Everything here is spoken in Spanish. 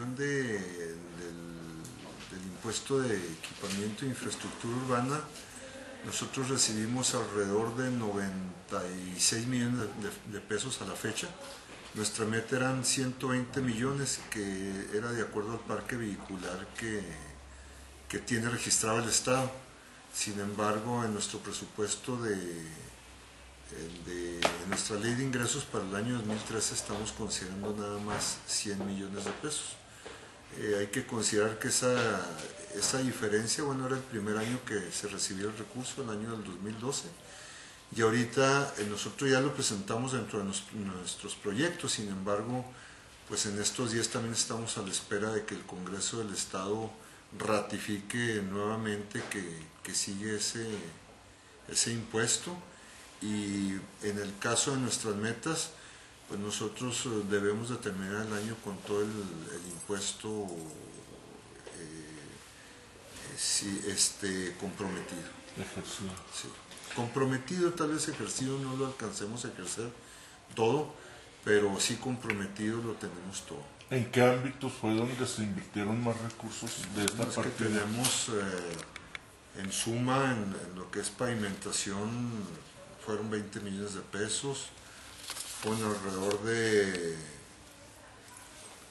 cuestión del impuesto de equipamiento e infraestructura urbana, nosotros recibimos alrededor de 96 millones de pesos a la fecha. Nuestra meta eran 120 millones, que era de acuerdo al parque vehicular que tiene registrado el Estado. Sin embargo, en nuestro presupuesto de nuestra ley de ingresos para el año 2013 estamos considerando nada más 100 millones de pesos. Hay que considerar que esa diferencia, bueno, era el primer año que se recibió el recurso, el año del 2012, y ahorita nosotros ya lo presentamos dentro de nuestros proyectos. Sin embargo, pues en estos días también estamos a la espera de que el Congreso del Estado ratifique nuevamente que sigue ese impuesto. Y en el caso de nuestras metas, pues nosotros debemos de terminar el año con todo el impuesto comprometido. Ejercido. Sí. Comprometido, tal vez ejercido no lo alcancemos a ejercer todo, pero sí comprometido lo tenemos todo. ¿En qué ámbitos fue donde se invirtieron más recursos de esta Los partida? que tenemos en suma en lo que es pavimentación fueron 20 millones de pesos, con alrededor de